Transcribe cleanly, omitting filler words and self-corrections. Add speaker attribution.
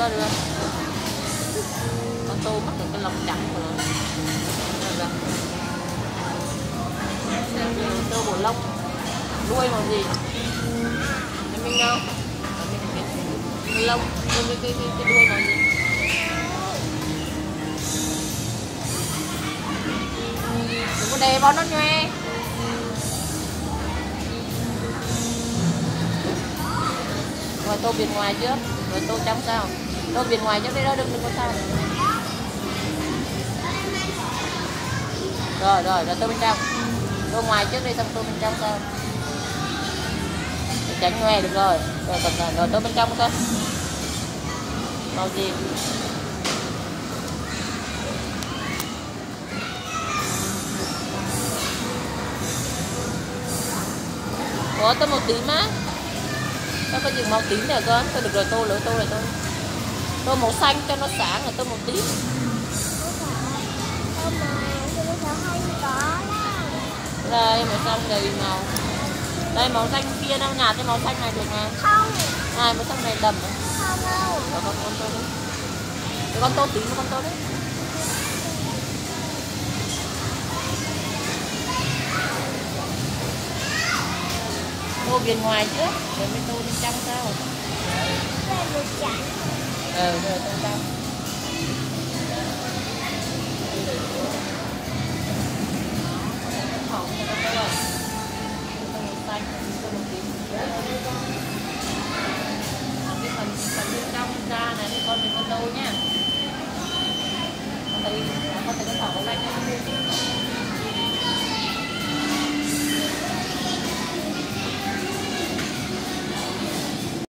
Speaker 1: được. Con tô mất được cái lông trắng rồi. Được. Tô bộ lông. Đuôi màu gì? Em minh đâu? Cái lông, cái đuôi màu gì? Đừng có đè vào nó nhoe. Rồi tô bên ngoài trước, rồi tô trong sao? Tô bên ngoài trước đi đó, đừng có sao. Rồi tô bên trong. Tô ngoài trước đi, xong tô bên trong sao? Để tránh nhoe được rồi. Rồi tô bên trong coi. Màu gì? Ủa tô màu tím á? Sao có dùng màu tím này con? Thôi được rồi, tô rồi. Tô màu xanh cho nó sáng, rồi tô màu tím. Đây màu xanh đầy màu. Đây màu xanh kia đâu nhạt, cái màu xanh này được mà.
Speaker 2: Không.
Speaker 1: Màu xanh này đậm.
Speaker 2: Không đâu.
Speaker 1: Rồi con tô đi. Con tô tím, con tô đấy. Tô bên ngoài trước, rồi mới tô bên trong sao?
Speaker 2: Đây là trắng.
Speaker 1: Rồi tô trong.